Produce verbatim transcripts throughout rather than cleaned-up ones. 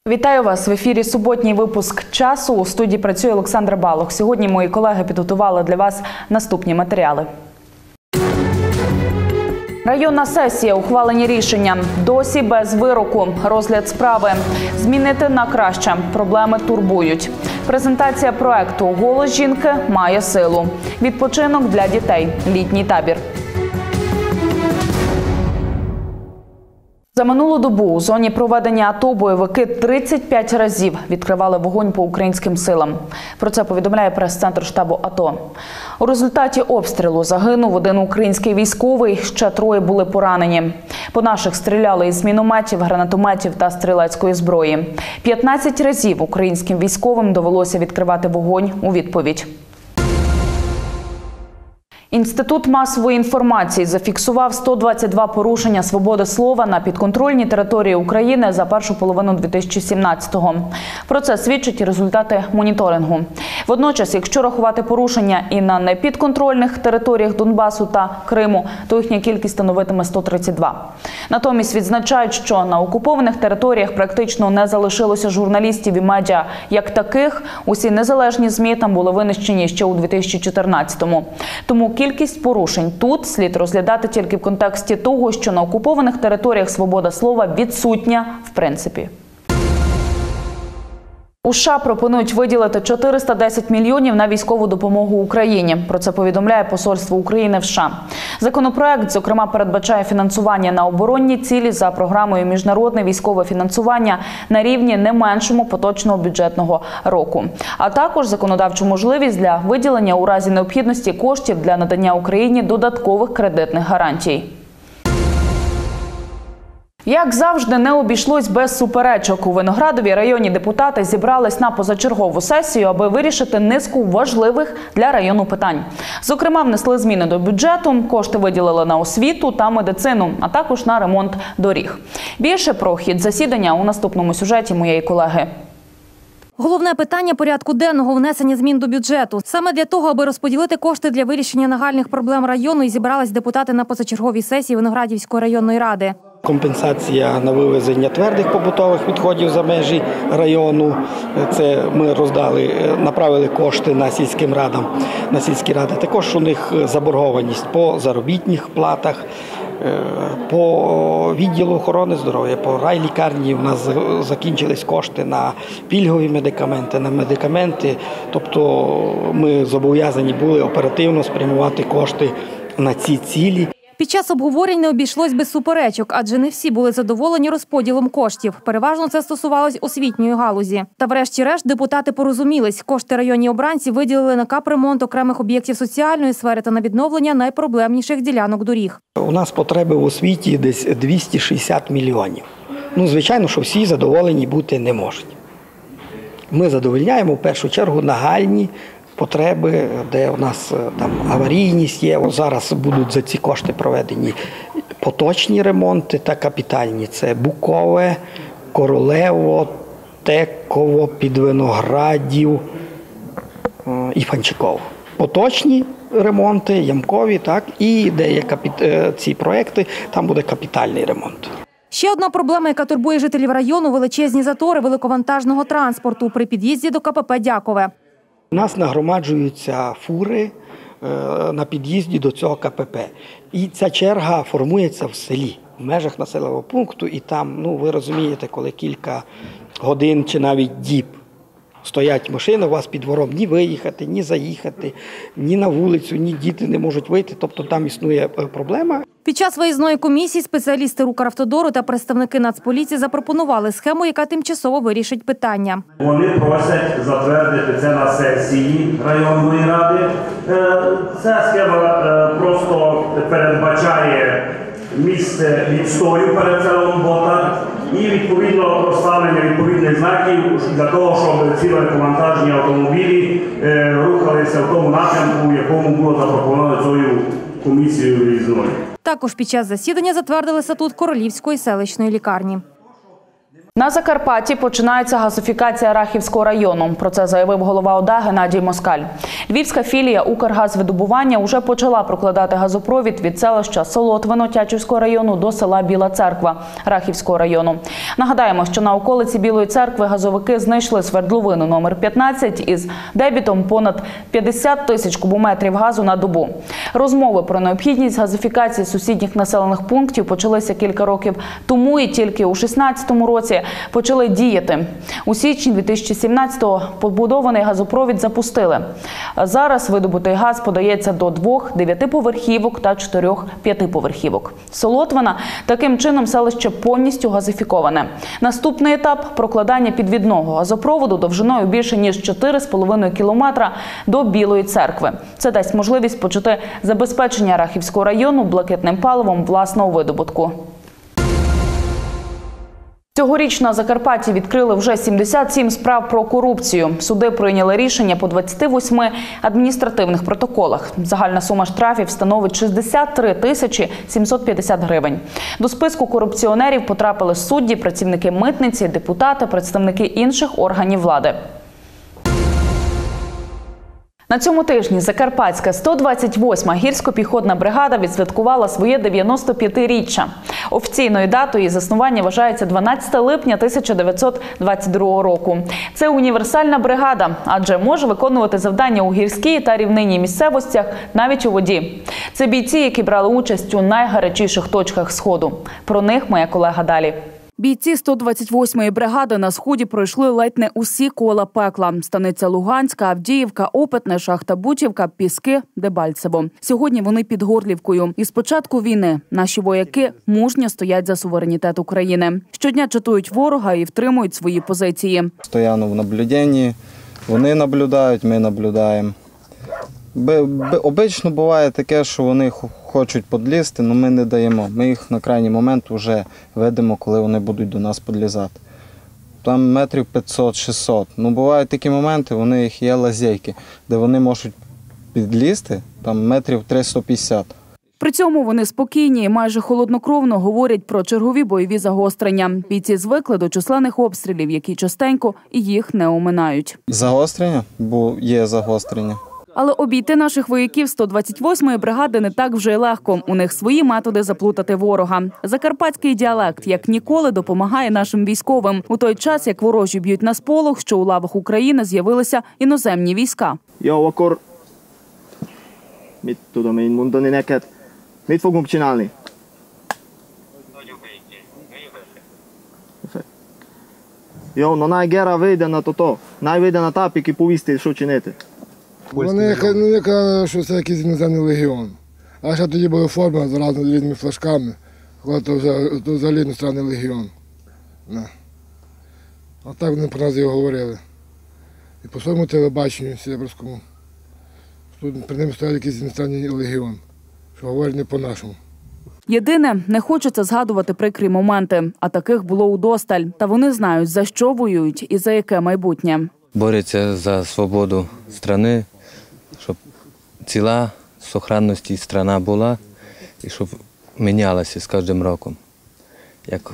Вітаю вас! В ефірі суботній випуск «Часу». У студії працює Олександра Балох. Сьогодні мої колеги підготували для вас наступні матеріали. Районна сесія. Ухвалені рішення. Досі без вироку. Розгляд справи. Змінити на краще. Проблеми турбують. Презентація проекту «Голос жінки має силу». Відпочинок для дітей. Літній табір. За минулу добу у зоні проведення АТО бойовики тридцять п'ять разів відкривали вогонь по українським силам. Про це повідомляє прес-центр штабу АТО. У результаті обстрілу загинув один український військовий, ще троє були поранені. По наших стріляли із мінометів, гранатометів та стрілецької зброї. п'ятнадцять разів українським військовим довелося відкривати вогонь у відповідь. Інститут масової інформації зафіксував сто двадцять два порушення свободи слова на підконтрольній території України за першу половину дві тисячі сімнадцятого. Про це свідчать і результати моніторингу. Водночас, якщо рахувати порушення і на непідконтрольних територіях Донбасу та Криму, то їхня кількість становитиме сто тридцять два. Натомість відзначають, що на окупованих територіях практично не залишилося журналістів і медіа як таких. Усі незалежні ЗМІ там були винищені ще у дві тисячі чотирнадцятому. Тому кількість порушень тут слід розглядати тільки в контексті того, що на окупованих територіях свобода слова відсутня в принципі. У США пропонують виділити чотириста десять мільйонів на військову допомогу Україні. Про це повідомляє посольство України в США. Законопроект, зокрема, передбачає фінансування на оборонні цілі за програмою «Міжнародне військове фінансування» на рівні не меншому поточного бюджетного року. А також законодавчу можливість для виділення у разі необхідності коштів для надання Україні додаткових кредитних гарантій. Як завжди, не обійшлось без суперечок. У Виноградові районні депутати зібрались на позачергову сесію, аби вирішити низку важливих для району питань. Зокрема, внесли зміни до бюджету, кошти виділили на освіту та медицину, а також на ремонт доріг. Більше про хід засідання у наступному сюжеті моєї колеги. Головне питання порядку денного – внесення змін до бюджету. Саме для того, аби розподілити кошти для вирішення нагальних проблем району, і зібрались депутати на позачерговій сесії Виноградівської районної ради. Компенсація на вивезення твердих побутових відходів за межі району. Це ми роздали, направили кошти на сільським радам, на сільські ради. Також у них заборгованість по заробітних платах, по відділу охорони здоров'я, по райлікарні. У нас закінчились кошти на пільгові медикаменти, на медикаменти. Тобто ми зобов'язані були оперативно спрямувати кошти на ці цілі. Під час обговорень не обійшлось без суперечок, адже не всі були задоволені розподілом коштів. Переважно це стосувалось освітньої галузі. Та врешті-решт депутати порозумілись. Кошти районні обранці виділили на капремонт окремих об'єктів соціальної сфери та на відновлення найпроблемніших ділянок доріг. У нас потреби в освіті десь двісті шістдесят мільйонів. Ну, звичайно, що всі задоволені бути не можуть. Ми задовольняємо в першу чергу нагальні потреби, де у нас там аварійність є. Зараз будуть за ці кошти проведені поточні ремонти та капітальні. Це Букове, Королево, Теково, Підвиноградів і Фанчиково. Поточні ремонти, ямкові, так, і де є капі... ці проекти, там буде капітальний ремонт. Ще одна проблема, яка турбує жителів району – величезні затори великовантажного транспорту при під'їзді до КПП «Дякове». У нас нагромаджуються фури на під'їзді до цього КПП. І ця черга формується в селі, в межах населеного пункту. І там, ну ви розумієте, коли кілька годин чи навіть діб стоять машини, у вас під двором ні виїхати, ні заїхати, ні на вулицю, ні діти не можуть вийти. Тобто там існує проблема. Під час виїзної комісії спеціалісти «Укравтодору» та представники Нацполіції запропонували схему, яка тимчасово вирішить питання. Вони просять затвердити це на сесії районної ради. Ця схема просто передбачає місце відстою перед селом Ботар і відповідно розставлення відповідних знаків для того, щоб ці великовантажні автомобілі рухалися в тому напрямку, в якому було запропоновано цією комісією виїзною. Також під час засідання затвердили статут Королівської селищної лікарні. На Закарпатті починається газифікація Рахівського району. Про це заявив голова ОДА Геннадій Москаль. Львівська філія «Укргазвидобування» уже почала прокладати газопровід від селища Солотвино Тячівського району до села Біла Церква Рахівського району. Нагадаємо, що на околиці Білої Церкви газовики знайшли свердловину номер п'ятнадцять із дебітом понад п'ятдесят тисяч кубометрів газу на добу. Розмови про необхідність газифікації сусідніх населених пунктів почалися кілька років тому і тільки у шістнадцятому році почали діяти. У січні дві тисячі сімнадцятого побудований газопровід запустили. Зараз видобутий газ подається до двох дев'ятиповерхівок та чотирьох п'ятиповерхівок. Солотвина таким чином селище повністю газифіковане. Наступний етап – прокладання підвідного газопроводу довжиною більше ніж чотири з половиною кілометра до Білої Церкви. Це дасть можливість почати забезпечення Рахівського району блакитним паливом власного видобутку. Цьогоріч на Закарпатті відкрили вже сімдесят сім справ про корупцію. Суди прийняли рішення по двадцяти восьми адміністративних протоколах. Загальна сума штрафів становить шістдесят три тисячі сімсот п'ятдесят гривень. До списку корупціонерів потрапили судді, працівники митниці, депутати, представники інших органів влади. На цьому тижні Закарпатська сто двадцять восьма гірсько-піхотна бригада відсвяткувала своє дев'яносто п'ятиріччя. Офіційною датою її заснування вважається дванадцяте липня тисяча дев'ятсот двадцять другого року. Це універсальна бригада, адже може виконувати завдання у гірській та рівнинній місцевостях, навіть у воді. Це бійці, які брали участь у найгарячіших точках Сходу. Про них моя колега далі. Бійці сто двадцять восьмої бригади на Сході пройшли ледь не усі кола пекла. Станиця Луганська, Авдіївка, Опитне, Шахта Бучівка, Піски, Дебальцево. Сьогодні вони під Горлівкою. І з початку війни наші вояки мужньо стоять за суверенітет України. Щодня чатують ворога і втримують свої позиції. Стояно в наблюденні, вони наблюдають, ми наблюдаємо. Обично буває таке, що вони хочуть підлізти, але ми не даємо. Ми їх на крайній момент вже ведемо, коли вони будуть до нас підлізати. Там метрів п'ятсот-шістсот. Ну, бувають такі моменти, у них є лазейки, де вони можуть підлізти, там метрів триста п'ятдесят. При цьому вони спокійні і майже холоднокровно говорять про чергові бойові загострення. Бійці звикли до численних обстрілів, які частенько і їх не оминають. Загострення? Бо є загострення. Але обійти наших вояків сто двадцять восьмої бригади не так вже й легко. У них свої методи заплутати ворога. Закарпатський діалект, як ніколи, допомагає нашим військовим. У той час, як ворожі б'ють на сполох, що у лавах України з'явилися іноземні війська. Jó, akkor mit tudom én mondani neked? Mit fogunk csinálni? Jó, no най гера вийде на то-то. Най вийде на тапік і повісти, що чинити. Вони ну, кажуть, що це якийсь іноземний легіон. А ще тоді були форми з різними флажками, коли то взагалі іностранний легіон. Не. А так вони про нас і говорили. І по своєму телебаченню сєбрському. Тут при ним стояв якийсь іностранний легіон, що говорять не по-нашому. Єдине, не хочеться згадувати прикрі моменти, а таких було удосталь. Та вони знають, за що воюють і за яке майбутнє. Борються за свободу країни, щоб ціла сохранності країна була і щоб мінялася з кожним роком. Як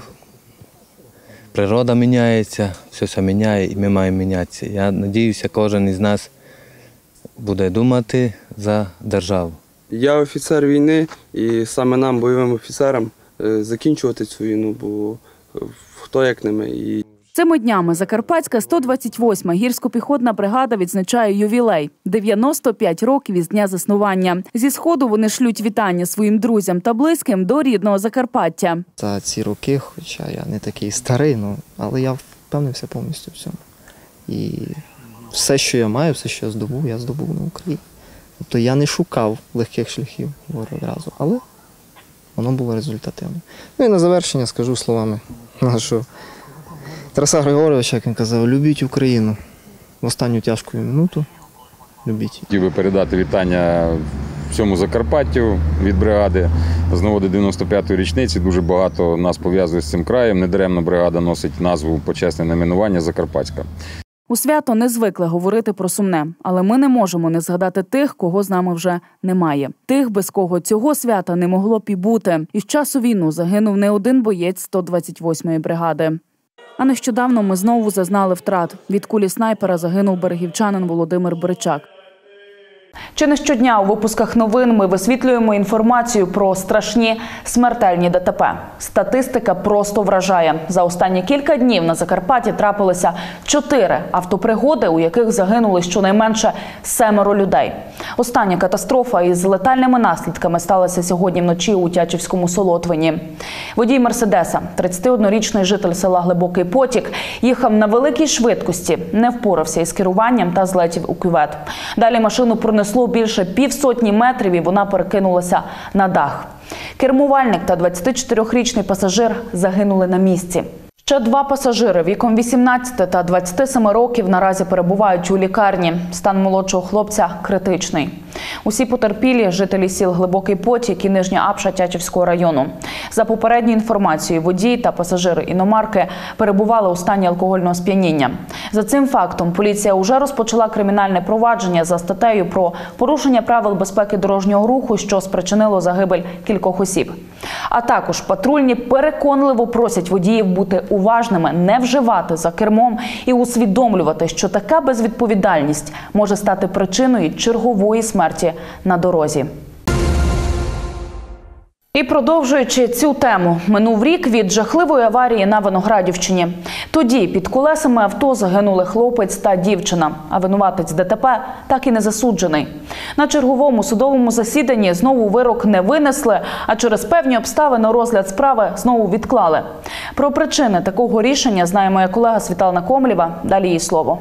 природа міняється, все це міняє і ми маємо мінятися. Я сподіваюся, кожен із нас буде думати за державу. Я офіцер війни і саме нам, бойовим офіцерам, закінчувати цю війну, бо хто як не ми. І... Цими днями Закарпатська сто двадцять восьма гірсько-піхотна бригада відзначає ювілей – дев'яносто п'ять років із дня заснування. Зі Сходу вони шлють вітання своїм друзям та близьким до рідного Закарпаття. За ці роки, хоча я не такий старий, ну, але я впевнився повністю в цьому. І все, що я маю, все, що я здобув, я здобув на Україні. Тобто я не шукав легких шляхів одразу, але воно було результативне. Ну і на завершення скажу словами нашого Тараса Григоровича, як він казав, любіть Україну в останню тяжку минуту, любіть. Хотів би передати вітання всьому Закарпаттю від бригади з нагоди дев'яносто п'ятої річниці. Дуже багато нас пов'язує з цим краєм. Недаремно бригада носить назву почесне найменування Закарпатська. У свято не звикли говорити про сумне, але ми не можемо не згадати тих, кого з нами вже немає. Тих, без кого цього свята не могло б і бути. Із часу війни загинув не один боєць сто двадцять восьмої бригади. А нещодавно ми знову зазнали втрат. Від кулі снайпера загинув берегівчанин Володимир Бричак. Чи не щодня у випусках новин ми висвітлюємо інформацію про страшні смертельні ДТП. Статистика просто вражає. За останні кілька днів на Закарпатті трапилися чотири автопригоди, у яких загинули щонайменше семеро людей. Остання катастрофа із летальними наслідками сталася сьогодні вночі у Тячівському Солотвині. Водій Мерседеса, тридцятиоднорічний житель села Глибокий Потік, їхав на великій швидкості, не впорався із керуванням та злетів у кювет. Далі машину пронесло більше півсотні метрів і вона перекинулася на дах. Кермувальник та двадцятичотирирічний пасажир загинули на місці. Ще два пасажири віком вісімнадцяти та двадцяти семи років наразі перебувають у лікарні. Стан молодшого хлопця критичний. Усі потерпілі – жителі сіл Глибокий Потік і Нижня Апша Тячівського району. За попередньою інформацією, водій та пасажири іномарки перебували у стані алкогольного сп'яніння. За цим фактом поліція вже розпочала кримінальне провадження за статтею про порушення правил безпеки дорожнього руху, що спричинило загибель кількох осіб. А також патрульні переконливо просять водіїв бути уважними, не вживати за кермом і усвідомлювати, що така безвідповідальність може стати причиною чергової смерті на дорозі. І продовжуючи цю тему, минув рік від жахливої аварії на Виноградівщині. Тоді під колесами авто загинули хлопець та дівчина, а винуватець ДТП так і не засуджений. На черговому судовому засіданні знову вирок не винесли, а через певні обставини розгляд справи знову відклали. Про причини такого рішення знає моя колега Світлана Комлєва. Далі її слово.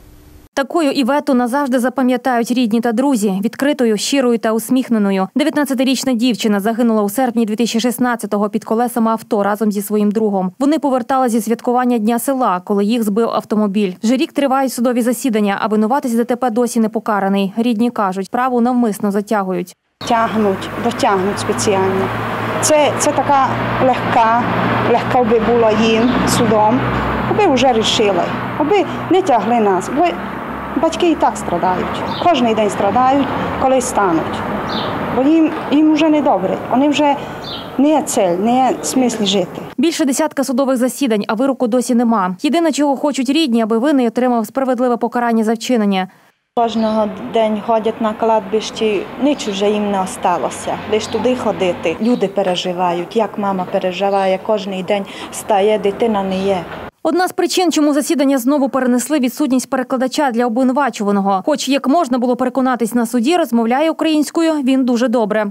Такою Івету назавжди запам'ятають рідні та друзі. Відкритою, щирою та усміхненою. дев'ятнадцятирічна дівчина загинула у серпні дві тисячі шістнадцятого під колесами авто разом зі своїм другом. Вони повертали зі святкування Дня села, коли їх збив автомобіль. Вже рік тривають судові засідання, а винуватець ДТП досі не покараний. Рідні кажуть, справу навмисно затягують. Тягнуть, дотягнуть спеціально. Це, це така легка, легка би була їм судом, аби вже рішили, аби не тягли нас. Бо батьки і так страдають. Кожен день страдають, коли стануть. Бо їм, їм вже не добре. Вони вже не є цель, не є смисл жити. Більше десятка судових засідань, а вироку досі нема. Єдине, чого хочуть рідні, аби винний отримав справедливе покарання за вчинення. Кожного день ходять на кладбищі, ніч вже їм не осталося. Лише туди ходити. Люди переживають, як мама переживає, кожен день стає, дитина не є. Одна з причин, чому засідання знову перенесли – відсутність перекладача для обвинувачуваного. Хоч, як можна було переконатись на суді, розмовляє українською він дуже добре.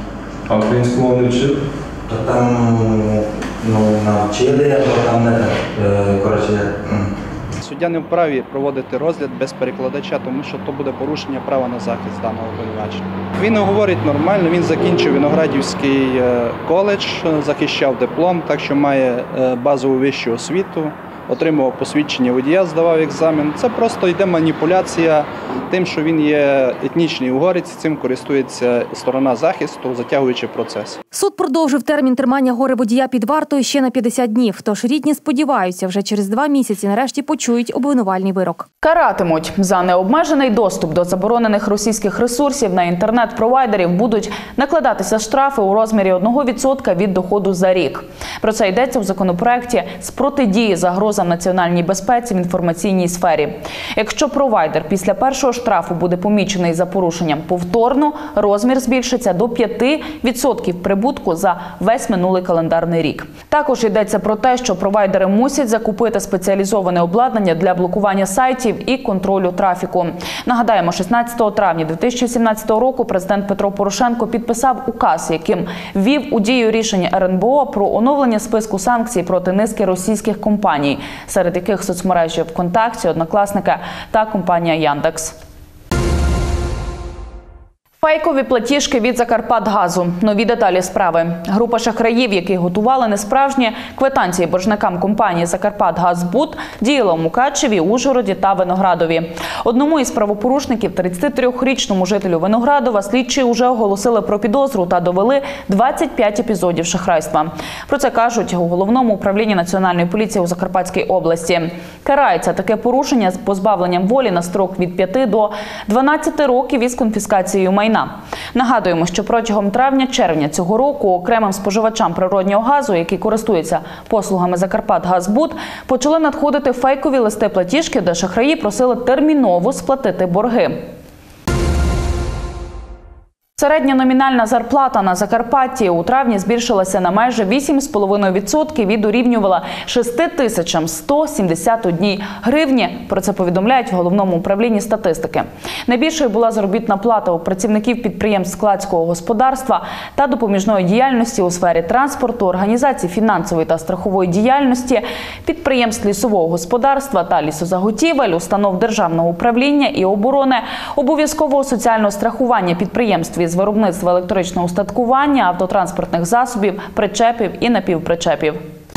А українську мову не вчив? Та там, ну, навчили, а там не так, коротше. Суддя не вправі проводити розгляд без перекладача, тому що то буде порушення права на захист даного обвинувачення. Він говорить нормально, він закінчив Виноградівський коледж, захищав диплом, так що має базову вищу освіту, отримував посвідчення водія, здавав екзамен. Це просто йде маніпуляція тим, що він є етнічний угорець, цим користується сторона захисту, затягуючи процес. Суд продовжив термін тримання горе-водія під вартою ще на п'ятдесят днів, тож рідні сподіваються, вже через два місяці нарешті почують обвинувальний вирок. Каратимуть. За необмежений доступ до заборонених російських ресурсів на інтернет-провайдерів будуть накладатися штрафи у розмірі одного відсотка від доходу за рік. Про це йдеться в законопроекті з протидії загрозам національній безпеці в інформаційній сфері. Якщо провайдер після першого штрафу буде помічений за порушенням повторно, розмір збільшиться до п'яти відсотків прибутку за весь минулий календарний рік. Також йдеться про те, що провайдери мусять закупити спеціалізоване обладнання для блокування сайтів і контролю трафіку. Нагадаємо, шістнадцятого травня дві тисячі сімнадцятого року президент Петро Порошенко підписав указ, яким ввів у дію рішення ер ен бе о про оновлення списку санкцій проти низки російських компаній, серед яких соцмережі ВКонтакті, Однокласники та компанія Яндекс. Фейкові платіжки від Закарпатгазу. Нові деталі справи. Група шахраїв, які готували несправжні квитанції боржникам компанії «Закарпатгазбуд», діяла у Мукачеві, Ужгороді та Виноградові. Одному із правопорушників, тридцятитрирічному жителю Виноградова, слідчі вже оголосили про підозру та довели двадцять п'ять епізодів шахрайства. Про це кажуть у Головному управлінні Національної поліції у Закарпатській області. Карається таке порушення з позбавленням волі на строк від п'яти до дванадцяти років із конфіскацією майна майна. Нагадуємо, що протягом травня-червня цього року окремим споживачам природнього газу, які користуються послугами «Закарпатгазбуд», почали надходити фейкові листи-платіжки, де шахраї просили терміново сплатити борги. Середня номінальна зарплата на Закарпатті у травні збільшилася на майже вісім цілих п'ять десятих відсотка і дорівнювала шість тисяч сто сімдесят одній гривні. Про це повідомляють в Головному управлінні статистики. Найбільшою була заробітна плата у працівників підприємств складського господарства та допоміжної діяльності у сфері транспорту, організації фінансової та страхової діяльності, підприємств лісового господарства та лісозаготівель, установ державного управління і оборони, обов'язкового соціального страхування підприємств з виробництва електричного устаткування, автотранспортних засобів, причепів і напівпричепів.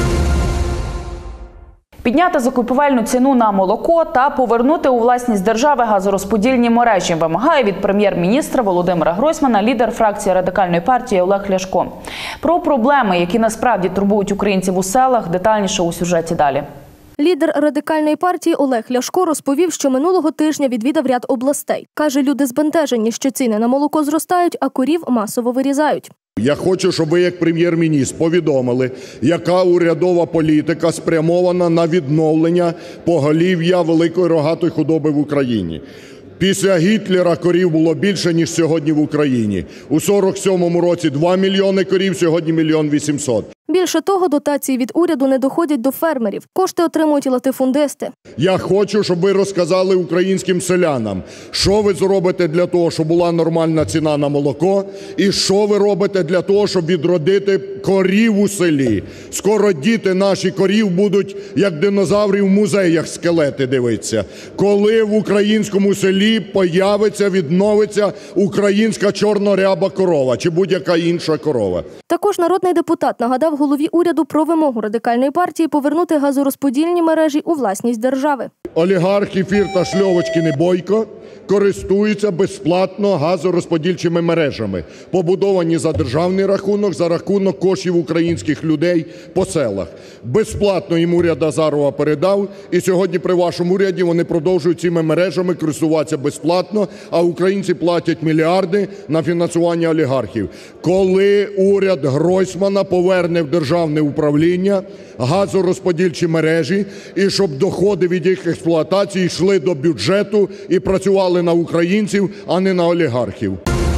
Підняти закупівельну ціну на молоко та повернути у власність держави газорозподільні мережі вимагає від прем'єр-міністра Володимира Гройсмана лідер фракції Радикальної партії Олег Ляшко. Про проблеми, які насправді турбують українців у селах, детальніше у сюжеті далі. Лідер Радикальної партії Олег Ляшко розповів, що минулого тижня відвідав ряд областей. Каже, люди збентежені, що ціни на молоко зростають, а корів масово вирізають. Я хочу, щоб ви як прем'єр-міністр повідомили, яка урядова політика спрямована на відновлення поголів'я великої рогатої худоби в Україні. Після Гітлера корів було більше, ніж сьогодні в Україні. У сорок сьомому році два мільйони корів, сьогодні мільйон вісімсот. Більше того, дотації від уряду не доходять до фермерів. Кошти отримують і латифундисти. Я хочу, щоб ви розказали українським селянам, що ви зробите для того, щоб була нормальна ціна на молоко, і що ви робите для того, щоб відродити корів у селі. Скоро діти наші корів будуть, як динозаври, в музеях скелети дивитися. Коли в українському селі появиться, відновиться українська чорноряба корова чи будь-яка інша корова. Також народний депутат нагадав голові уряду про вимогу Радикальної партії повернути газорозподільні мережі у власність держави. Олігархи Фірташ, Льовочкін і Бойко користуються безплатно газорозподільчими мережами, побудовані за державний рахунок, за рахунок коштів українських людей по селах. Безплатно їм уряд Азарова передав, і сьогодні при вашому уряді вони продовжують цими мережами користуватися безплатно, а українці платять мільярди на фінансування олігархів. Коли уряд Гройсмана поверне в державне управління газорозподільчі мережі, і щоб доходи від їх експлуатації йшли до бюджету і працювали на українців, а не на олігархів.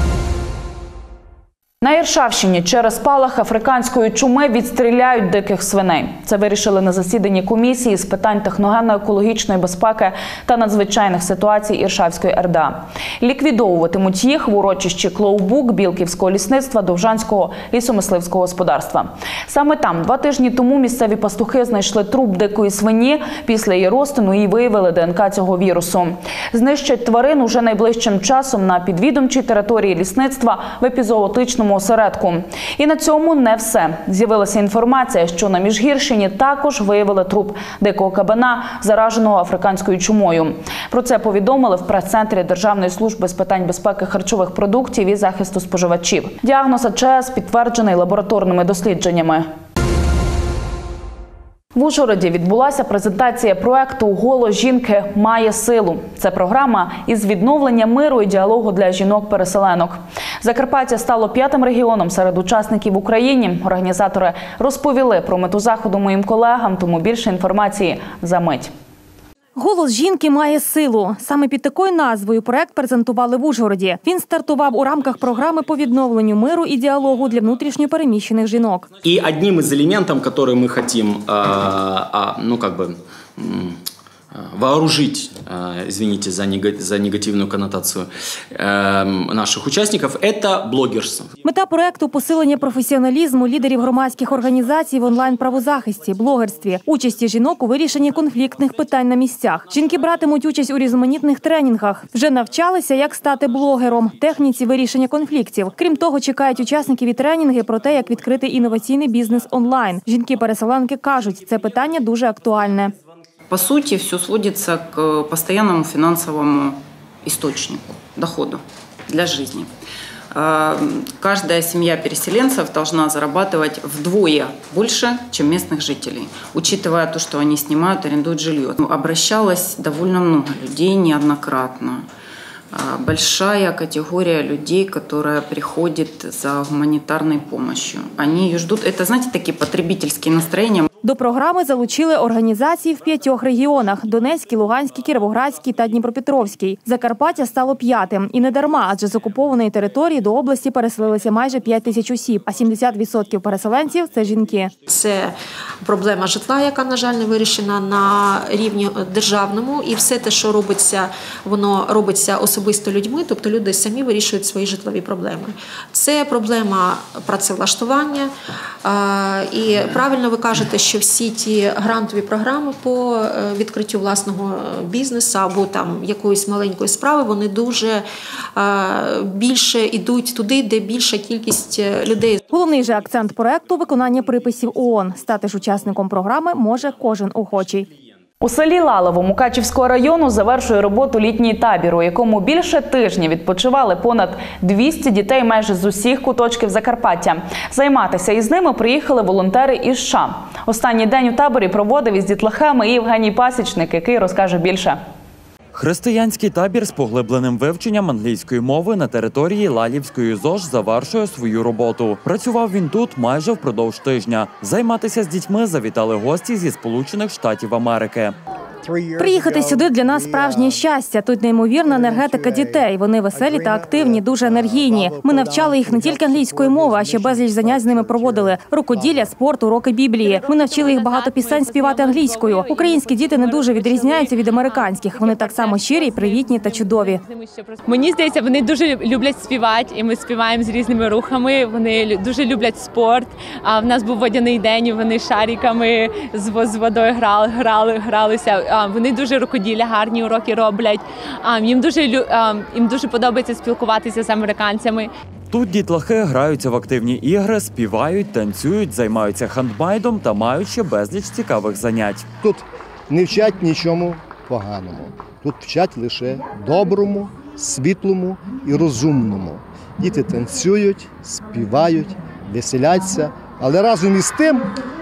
На Іршавщині через спалах африканської чуми відстріляють диких свиней. Це вирішили на засіданні комісії з питань техногенно-екологічної безпеки та надзвичайних ситуацій Іршавської ер де а. Ліквідовуватимуть їх в урочищі Клоубук Білківського лісництва Довжанського лісомисливського господарства. Саме там два тижні тому місцеві пастухи знайшли труп дикої свині. Після її розтину і виявили де ен ка цього вірусу. Знищать тварин уже найближчим часом на підвідомчій території лісництва в епізоотичному осередку. І на цьому не все. З'явилася інформація, що на Міжгірщині також виявили труп дикого кабана, зараженого африканською чумою. Про це повідомили в прес-центрі Державної служби з питань безпеки харчових продуктів і захисту споживачів. Діагноз а че ес підтверджений лабораторними дослідженнями. В Ужгороді відбулася презентація проекту «Голос жінки має силу». Це програма із відновлення миру і діалогу для жінок-переселенок. Закарпаття стало п'ятим регіоном серед учасників в Україні. Організатори розповіли про мету заходу моїм колегам, тому більше інформації за мить. «Голос жінки має силу». Саме під такою назвою проект презентували в Ужгороді. Він стартував у рамках програми по відновленню миру і діалогу для внутрішньо переміщених жінок. І одним із елементів, який ми хочемо, ну, как бы, вооружить, извините за, нег... за негативную коннотацию, наших участников, это блогерство. Мета проекту – посилення професіоналізму лідерів громадських організацій в онлайн-правозахисті, блогерстві, участі жінок у вирішенні конфліктних питань на місцях. Жінки братимуть участь у різноманітних тренінгах. Вже навчалися, як стати блогером, техніці вирішення конфліктів. Крім того, чекають учасників і тренінги про те, як відкрити інноваційний бізнес онлайн. Жінки-переселенки кажуть, це питання дуже актуальне. По сути, все сводится к постоянному финансовому источнику, доходу для жизни. Каждая семья переселенцев должна зарабатывать вдвое больше, чем местных жителей, учитывая то, что они снимают, арендуют жилье. Обращалось довольно много людей неоднократно. большая категория людей, которая приходит за гуманитарной помощью. Они ее ждут. Это, знаете, такие потребительские настроения. До програми залучили організації в п'ятьох регіонах – Донецький, Луганський, Кіровоградський та Дніпропетровський. Закарпаття стало п'ятим. І не дарма, адже з окупованої території до області переселилися майже п'ять тисяч осіб, а сімдесят відсотків переселенців – це жінки. Це проблема житла, яка, на жаль, не вирішена на рівні державному. І все те, що робиться, воно робиться особисто людьми, тобто люди самі вирішують свої житлові проблеми. Це проблема працевлаштування. І правильно ви кажете, що всі ті грантові програми по відкриттю власного бізнесу або там якоїсь маленької справи, вони дуже більше йдуть туди, де більша кількість людей. Головний же акцент проекту – виконання приписів ООН. Стати ж учасником програми може кожен охочий. У селі Лалово Мукачівського району завершує роботу літній табір, у якому більше тижня відпочивали понад двісті дітей майже з усіх куточків Закарпаття. Займатися із ними приїхали волонтери із США. Останній день у таборі проводив із дітлахами і Євгеній Пасічник, який розкаже більше. Християнський табір з поглибленим вивченням англійської мови на території Лалівської ЗОЖ завершує свою роботу. Працював він тут майже впродовж тижня. Займатися з дітьми завітали гості зі Сполучених Штатів Америки. Приїхати сюди для нас справжнє щастя. Тут неймовірна енергетика дітей. Вони веселі та активні, дуже енергійні. Ми навчали їх не тільки англійської мови, а ще безліч занять з ними проводили. Рукоділля, спорт, уроки Біблії. Ми навчили їх багато пісень співати англійською. Українські діти не дуже відрізняються від американських. Вони так само щирі, привітні та чудові. Мені здається, вони дуже люблять співати, і ми співаємо з різними рухами. Вони дуже люблять спорт. А в нас був водяний день, і вони шариками з водою грали, грали, гралися. Вони дуже рукоділля, гарні уроки роблять. Їм дуже, їм дуже подобається спілкуватися з американцями. Тут дітлахи граються в активні ігри, співають, танцюють, займаються хендмейдом та мають ще безліч цікавих занять. Тут не вчать нічому поганому. Тут вчать лише доброму, світлому і розумному. Діти танцюють, співають, веселяться, але разом із тим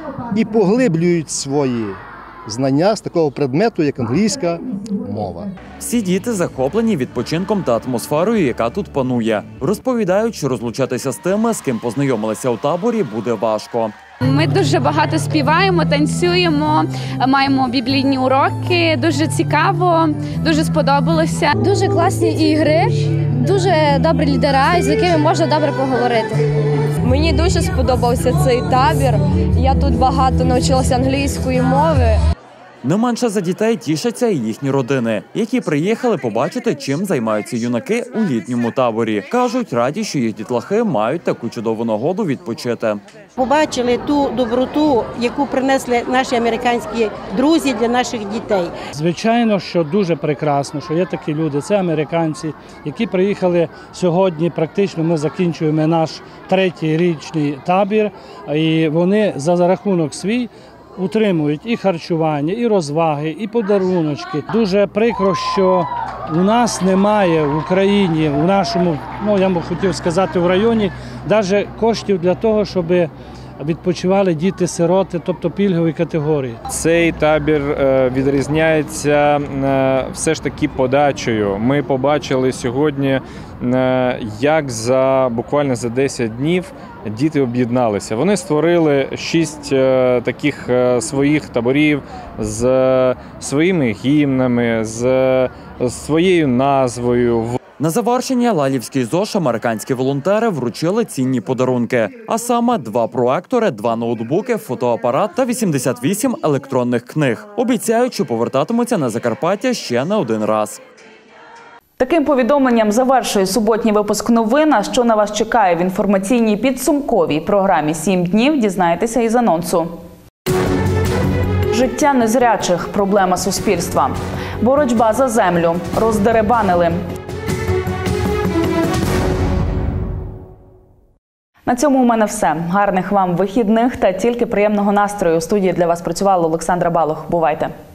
і поглиблюють свої знання з такого предмету, як англійська мова. Всі діти захоплені відпочинком та атмосферою, яка тут панує. Розповідають, що розлучатися з тими, з ким познайомилися у таборі, буде важко. Ми дуже багато співаємо, танцюємо, маємо біблійні уроки. Дуже цікаво, дуже сподобалося. Дуже класні ігри, дуже добрі лідери, з якими можна добре поговорити. Мені дуже сподобався цей табір. Я тут багато навчилася англійської мови. Не менше за дітей тішаться і їхні родини, які приїхали побачити, чим займаються юнаки у літньому таборі. Кажуть, раді, що їх дітлахи мають таку чудову нагоду відпочити. Побачили ту доброту, яку принесли наші американські друзі для наших дітей. Звичайно, що дуже прекрасно, що є такі люди, це американці, які приїхали сьогодні, практично ми закінчуємо наш третій річний табір, і вони за рахунок свій утримують і харчування, і розваги, і подаруночки. Дуже прикро, що у нас немає в Україні, у нашому, ну я б хотів сказати, в районі, навіть коштів для того, щоб відпочивали діти-сироти, тобто пільгові категорії. Цей табір відрізняється все ж таки подачею. Ми побачили сьогодні, як за буквально за десять днів діти об'єдналися. Вони створили шість таких своїх таборів з своїми гімнами, з своєю назвою. На завершення Лалівський ЗОЖ американські волонтери вручили цінні подарунки. А саме два проектори, два ноутбуки, фотоапарат та вісімдесят вісім електронних книг. Обіцяють, що повертатимуться на Закарпаття ще не один раз. Таким повідомленням завершує суботній випуск новин. А що на вас чекає в інформаційній підсумковій програмі «Сім днів» дізнаєтеся із анонсу. Життя незрячих – проблема суспільства. Боротьба за землю. Роздеребанили. На цьому у мене все. Гарних вам вихідних та тільки приємного настрою. У студії для вас працювала Олександра Балух. Бувайте!